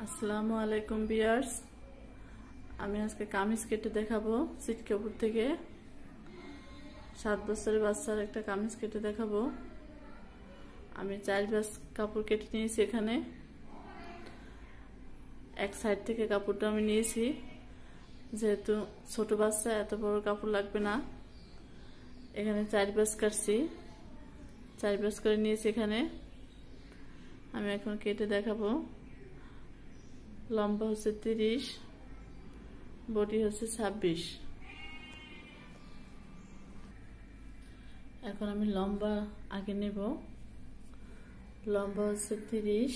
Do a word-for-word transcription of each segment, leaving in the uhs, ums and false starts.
আসসালামু আলাইকুম ভিউয়ার্স, আমি আজকে কামিজ কেটে দেখাবো। সিট কাপড় থেকে সাত বছরের বাচ্চার একটা কামিজ কেটে দেখাবো। আমি চার বাস কাপড় কেটে নিয়েছি। এখানে এক সাইড থেকে কাপড়টা আমি নিয়েছি, যেহেতু ছোট বাচ্চা এত বড় কাপড় লাগবে না। এখানে চার বাস কাটছি, চার বাস করে নিয়েছি। এখানে আমি এখন কেটে দেখাবো। লম্বা হচ্ছে তিরিশ, বডি হচ্ছে ছাব্বিশ। এখন আমি লম্বা আগে নেব। লম্বা হচ্ছে তিরিশ,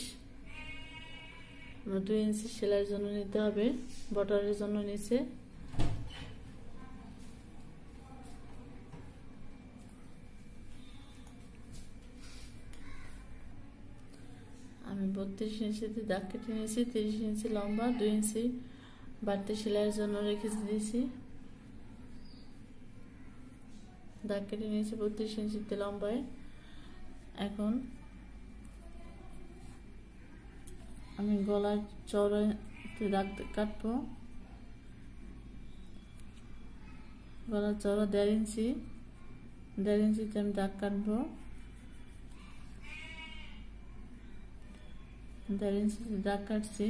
দুই ইঞ্চি সেলাইয়ের জন্য নিতে হবে, বর্ডারের জন্য নিচে। আমি বত্রিশ ইঞ্চিতে দাগ কেটে নিয়েছি। তিরিশ ইঞ্চি লম্বা, দুই ইঞ্চি বাড়তি সেলাইয়ের জন্য রেখে দিয়েছি। দাগ কেটে নিয়েছি বত্রিশ ইঞ্চিতে লম্বায়। এখন আমি গলার চওড়াতে দাগ কাটবো। গলার চওড়া দেড় ইঞ্চি, দেড় ইঞ্চিতে আমি দাগ কাটবো। দেড় ইঞ্চিতে দাগ কাটছি।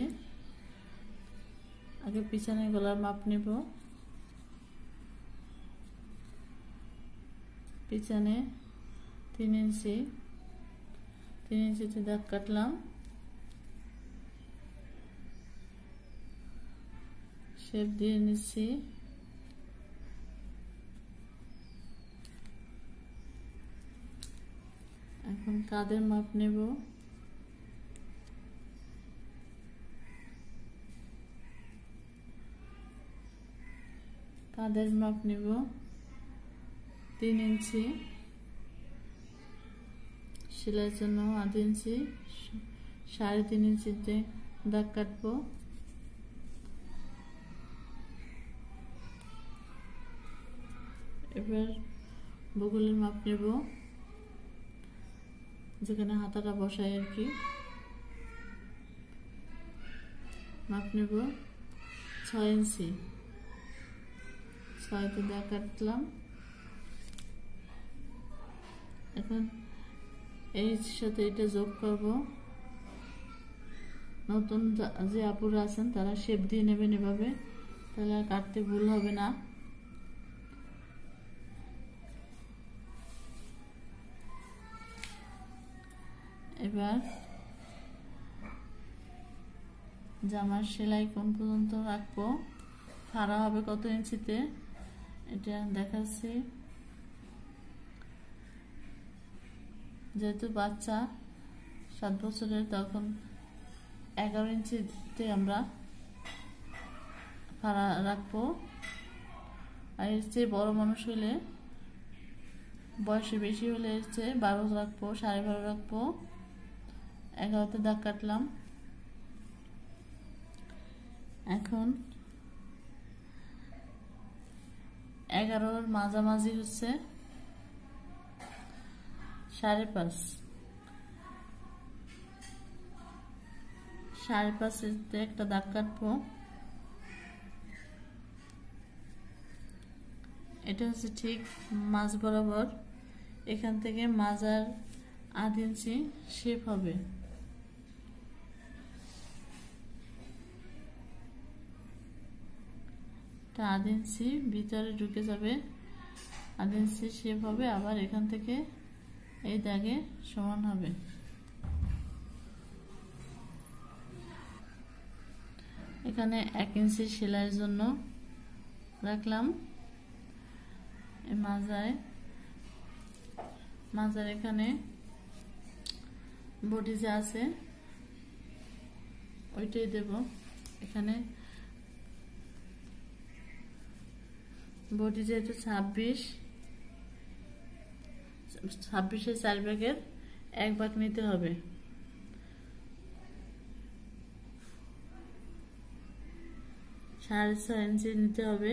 আগে পিছনে গলার মাপ নেব। পিছনে তিন ইঞ্চি, তিন ইঞ্চিতে দাগ কাটলাম। শেপ দিয়ে নিচ্ছি। এখন কাঁধের মাপ নেব। কাঁধের মাপ নেব তিন ইঞ্চি, সেলাইয়ের জন্য আধ ইঞ্চি, সাড়ে তিন ইঞ্চিতে দাগ কাটবো। এবার বগলের মাপ নেব, যেখানে হাতাটা বসাই আর কি। মাপ নেব ছয় ইঞ্চি, ছয়তে দাগ কাটলাম। এখন এর সাথে এটা যোগ করব। নতুন যে আপুরা আছেন তারা শেপ দিয়ে নেবেন এভাবে, তাহলে আর কাটতে ভুল হবে না। এবার জামার সেলাই কোন পর্যন্ত রাখবো, ফাড়া হবে কত ইঞ্চিতে এটা দেখাচ্ছি। যেহেতু বাচ্চা সাত বছরের, তখন এগারো ইঞ্চিতে আমরা ফাড়া রাখবো। আর এর চেয়ে বড় মানুষ হলে, বয়সে বেশি হলে এর চেয়ে বারো রাখবো, সাড়ে বারো রাখবো। এগারোতে দাগ কাটলাম। এখন এগারোর মাঝামাঝি হচ্ছে সাড়ে পাঁচ, সাড়ে পাঁচতে একটা দাগ কাটবো। এটা হচ্ছে ঠিক মাঝ বরাবর। এখান থেকে মাজার আধ ইঞ্চি শেপ হবে। আধ ইঞ্চি ভিতরে ঢুকে যাবে, আধ ইঞ্চি শেপ হবে। আবার এখান থেকে এই দাগে সমান হবে। এখানে এক ইঞ্চি সেলাইয়ের জন্য রাখলাম। মাজায় মাজার এখানে বডি যা আছে ওইটাই দেব। এখানে বডি যেহেতু ছাব্বিশ, ছাব্বিশের চার ভাগের এক ভাগ নিতে হবে। সাড়ে ছয় ইঞ্চি নিতে হবে।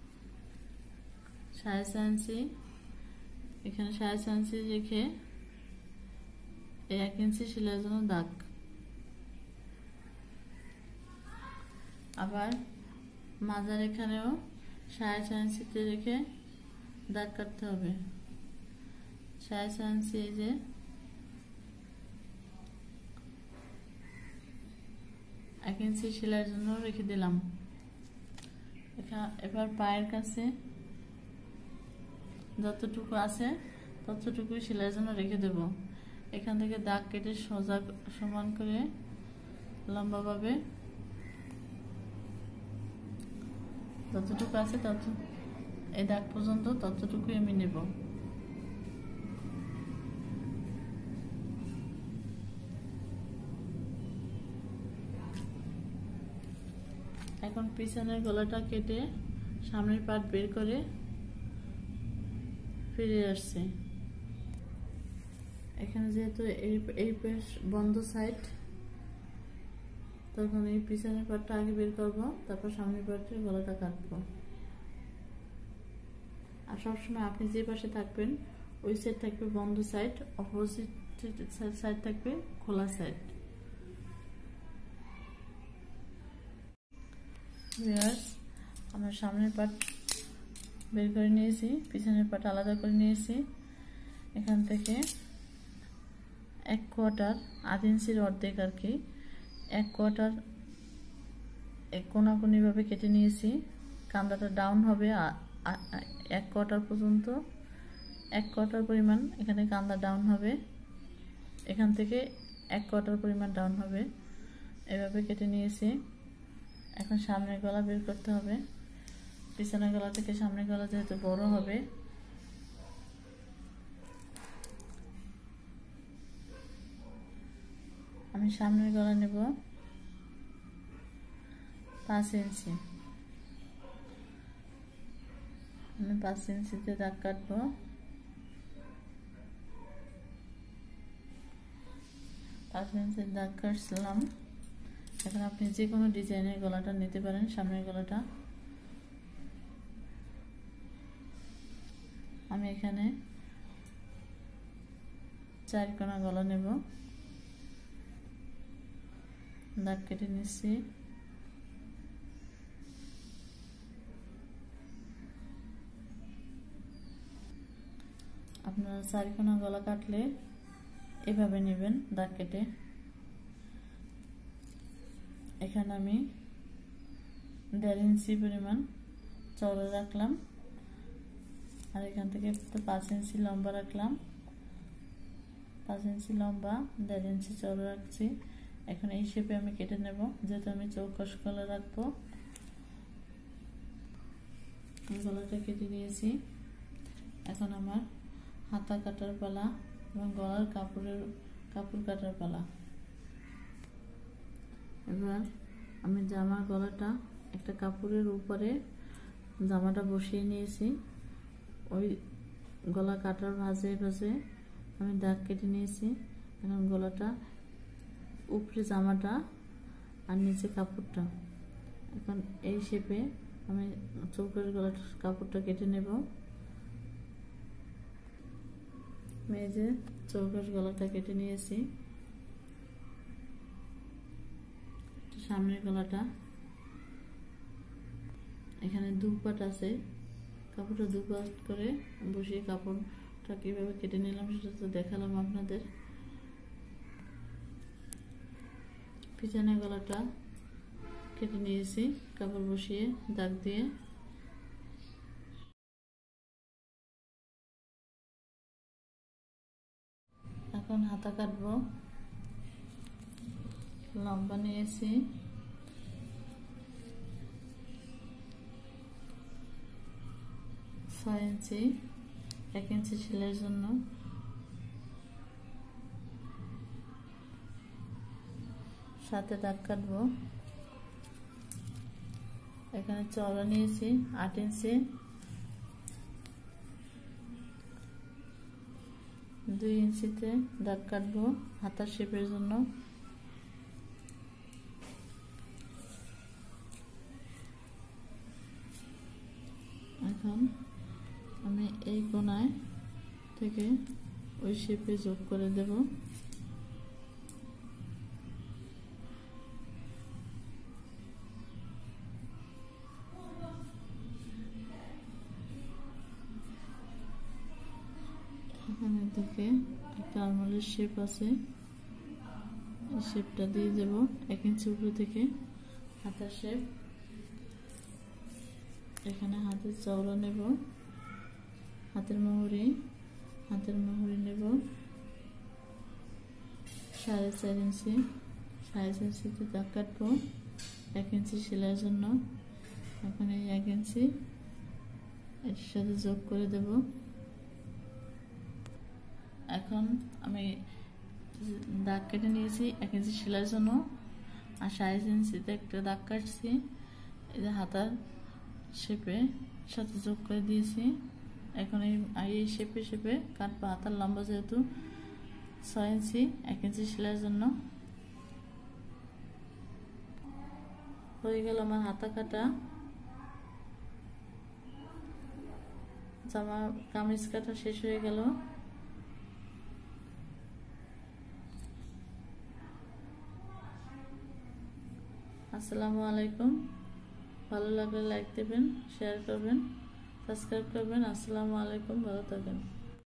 সাড়ে ছয় ইঞ্চি, এখানে সাড়ে ছয় ইঞ্চি রেখে এক ইঞ্চি সেলাইয়ের জন্য দাগ। আবার মাজার এখানেও সাড়ে চার ইঞ্চিতে রেখে দাগ কাটতে হবে। সাড়ে চার ইঞ্চি এই যে এক ইঞ্চি সেলাইয়ের জন্য রেখে দিলাম। এবার পায়ের কাছে যতটুকু আছে ততটুকু সেলাইয়ের জন্য রেখে দেব। এখান থেকে দাগ কেটে সোজা সমান করে লম্বাভাবে যতটুকু আছে তত এই দাগ পর্যন্ত ততটুকুই আমি নেব। এখন পিছনের গলাটা কেটে সামনের পাট বের করে ফিরে আসছে। এখানে যেহেতু এই এই পাশ বন্ধ সাইড, তখন এই পিছনের পাটটা আগে বের করব, তারপর সামনের পাটে গলাটা কাটবো। আর সবসময় আপনি যে পাশে থাকবেন ওই সাইড থাকবে বন্ধ সাইড, অপোজিট সাইড থাকবে খোলা সাইড। আমার সামনের পাট বের করে নিয়েছি, পিছনের পাট আলাদা করে নিয়েছি। এখান থেকে এক কোয়ার্টার আধ ইঞ্চির অর্ধেক আর কি, এক কোয়ার্টার এক কোনাকুনি ভাবে কেটে নিয়েছি। কান্দাটা ডাউন হবে এক কোয়ার্টার পর্যন্ত, এক কোয়ার্টার পরিমাণ এখানে কান্দা ডাউন হবে, এখান থেকে এক কোয়ার্টার পরিমাণ ডাউন হবে, এভাবে কেটে নিয়েছি। এখন সামনের গলা বের করতে হবে। পিছনের গলা থেকে সামনের গলা যেহেতু বড় হবে, আমি সামনের গলা নেব পাঁচ ইঞ্চি। আমি পাঁচ ইঞ্চিতে দাগ কাটবো। পাঁচ ইঞ্চির দাগ কাটলাম। এখন আপনি যে কোনো ডিজাইনের গলাটা নিতে পারেন। সামনের গলাটা আমি এখানে চার কোনা গলা নেব, দাগ কেটে নিচ্ছি। আপনারা চার কোনা গলা কাটলে এভাবে নেবেন দাগ কেটে। এখানে আমি দেড় ইঞ্চি পরিমাণ চওড়া রাখলাম, আর এখান থেকে পাঁচ ইঞ্চি লম্বা রাখলাম। পাঁচ ইঞ্চি লম্বা, দেড় ইঞ্চি চওড়া রাখছি। এখন এই শেপে আমি কেটে নেব, যেহেতু আমি চৌকস গলা রাখবো। গলাটা কেটে নিয়েছি। এখন আমার হাতা কাটার পালা এবং গলার কাপড়ের কাপড় কাটার পালা। এবার আমি জামার গলাটা একটা কাপড়ের উপরে জামাটা বসিয়ে নিয়েছি। ওই গলা কাটার ভাঁজে ভাঁজে আমি দাগ কেটে নিয়েছি। এখন গলাটা উপরে জামাটা আর নিচে কাপড়টা, এখন এই শেপে আমি চৌকোর গলার কাপড়টা কেটে নেব। এই যে চৌকোর গলাটা কেটে নিয়েছি। সামনের গলাটা এখানে দু পাট আছে, কাপড়টা দু পাট করে বসিয়ে কাপড়টা কিভাবে কেটে নিলাম সেটা তো দেখালাম আপনাদের। পিছনের গলাটা কেটে নিয়েছি কাপড় বসিয়ে দাগ দিয়ে। এখন হাতা কাটবো। লম্বা নিয়েছি ছয় ইঞ্চি, এক ইঞ্চি সেলাইয়ের জন্য। সাথে দাগ কাটবো। এখানে চওড়া নিয়েছি আট ইঞ্চি, দুই ইঞ্চিতে দাগ কাটবো হাতার শেপের জন্য। এখন আমি এই কোণায় থেকে ওই শেপে যোগ করে দেব। থেকে একটা আরমোলের শেপ আছে, এই শেপটা দিয়ে দেব এক ইঞ্চি উপরে থেকে। হাতার শেপ, এখানে হাতের চওড়া নেব, হাতের মুহুরি, হাতের মুহুরি নেব সাড়ে চার ইঞ্চি, সাড়ে চার ইঞ্চিতে দাগ কাটবো এক ইঞ্চি সেলাইয়ের জন্য। এখন এই এক ইঞ্চি এর সাথে যোগ করে দেব। এখন আমি দাগ কেটে নিয়েছি এক ইঞ্চি সেলাইয়ের জন্য, আর সাড়ে চার ইঞ্চিতে একটা দাগ কাটছি, এই যে হাতার শেপে সাথে যোগ করে দিয়েছি। এখন এই এই শেপে শেপে কাটবো। হাতার লম্বা যেহেতু ছয় ইঞ্চি, এক ইঞ্চি সেলাইয়ের জন্য। হয়ে গেল আমার হাতা কাটা। জামা কামিজ কাটা শেষ হয়ে গেল। আসসালামু আলাইকুম। ভালো লাগলে লাইক দেবেন, শেয়ার করবেন, সাবস্ক্রাইব করবেন। আসসালামু আলাইকুম, ভালো থাকবেন।